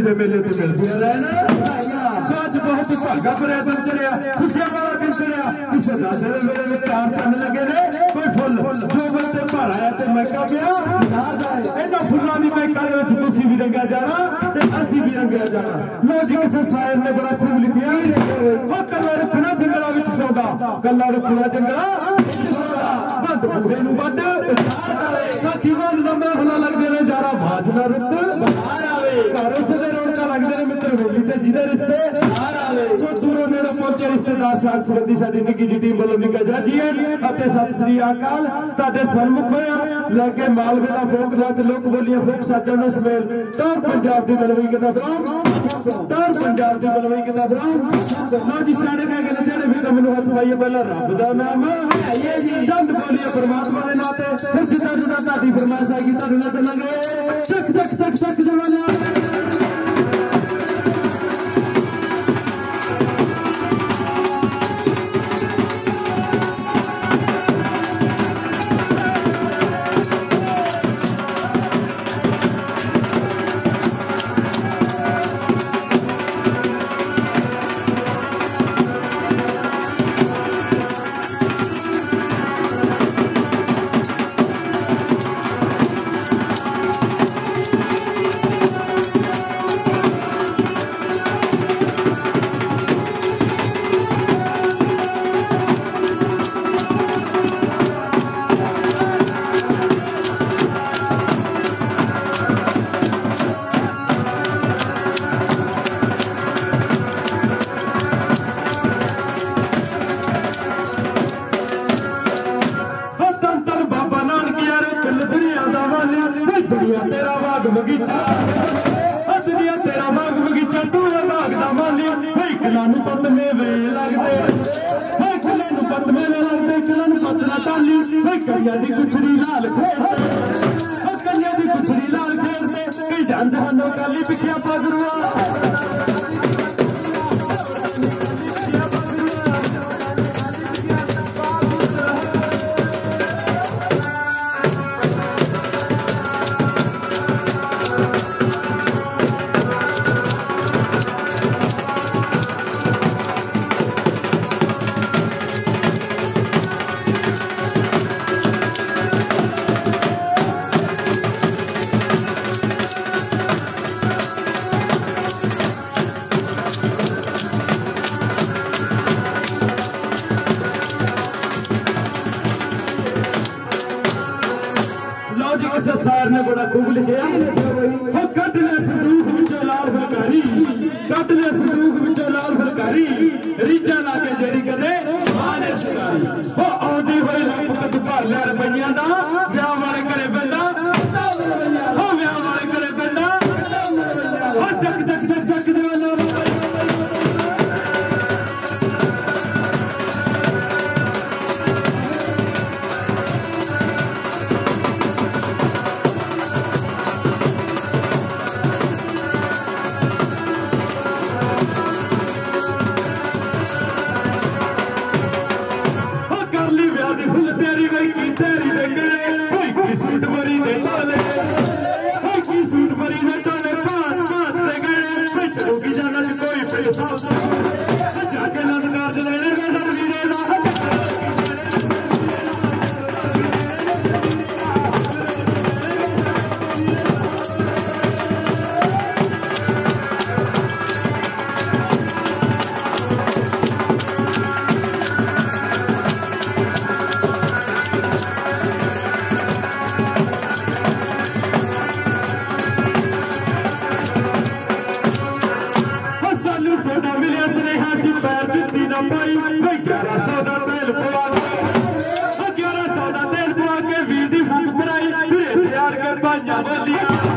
दे मेले ते मिलते रहना अज बहुत भागा भरिया दिन चलिया खुशियां वाला दिन चलिया किसी दस दे मेले में चार चंद लगे ने कोई फुल जो बंदे भर आया ते महका पिया इन्हां फुल्लां दी महका दे विच तुसीं भी रंगा जाना ते असीं भी रंगिया जाना लो जी किसी शायर ने बड़ा खूब लिखिया वो कला रखना जंगलों विच सौदा कला रखना जंगलों बंद बूढ़े नूं बंद साखी बंद दा महफिल लगदे ने यारा बाज ना रुत घर उसदे रौनक लगदे ने मित्र होली ते जिहदे रिश्ते सो दूरों नेड़े पहुंचे रिश्तेदार साथ संबंधी साडी निੱਕੀ जी टीम ਵੱਲੋਂ ਨਿੱਘਾ ਜਾਜੀਏ ਅਤੇ ਸਤਿ ਸ੍ਰੀ ਅਕਾਲ ਤੁਹਾਡੇ ਸਨਮੁਖ ਹੋਇਆ ਲੈ ਕੇ ਮਾਲਵੇ ਦਾ ਫੋਕ ਨਾਚ ਲੋਕ ਬੋਲੀਆਂ ਫੋਕ ਸਾਜਾਂ ਦਾ ਸਮੇਲ ਟੌਰ ਪੰਜਾਬ ਦੀ ਬਲਵਈ ਕਿਦਾ ਬਰਾਮ ਟੌਰ ਪੰਜਾਬ ਦੀ ਬਲਵਈ ਕਿਦਾ ਬਰਾਮ ਲਓ ਜੀ ਸਾਡੇ ਕਹਿ ਕੇ ਜਿਹੜੇ ਵੀ ਮੈਨੂੰ ਹੱਥ ਪਾਈਏ ਪਹਿਲਾਂ ਰੱਬ ਦਾ ਨਾਮ ਆਈਏ ਜੀ ਚੰਦ ਬੋਲੀਏ ਪਰਮਾਤਮਾ ਦੇ ਨਾਂ ਤੇ ਫਿਰ ਜਿੱਦਾਂ ਜਿੱਦਾਂ ਤੁਹਾਡੀ ਫਰਮਾਇਸ਼ ਆਏਗੀ ਤੁਹਾਡੇ ਨਾਲ ਚੱਲਾਂਗੇ ਚੱਕ ਚੱਕ ਚੱਕ ਚੱਕ ਜਵਾਨਾ दुनिया तेरा बाग बगीचा दुनिया तेरा बाग बगीचा तू है बाग दा माली भाई किला नूं पत मेवे लगदे भाई किला नूं पत मेवे लगदे किला नूं पत ना टाली भाई कन्या दी कुछड़ी लाल खेड़दे कन्या दी कुछड़ी लाल खेड़दे कई जान जहानों काली पिखिया पगरुआ शायर ने बड़ा खूब लिखिया कट ले संदूक विचों लाल फुलकारी कट ले संदूक विचों लाल फुलकारी रीझां ला के जेड़ी कदे माने सिकारी हो आउंदी होई लप कट भर ले रुपइयां दा विआह वाले घरे पैंदा हो विआह वाले घरे पैंदा हो चक चक चक चक दीवाना सूट मरी दे ताले की सूट मरी दे ताले पात पात से गए चलोगी जाना कोई पैसा जाके नंदकार लेने का डर भी देना मिलिया स्नेहा सी पैर जुत्ती ना पाई 1100 का तेल पवा के 1100 का तेल पवा के 20 दी फूक भराई फिर तैयार के भाइयां बोलियां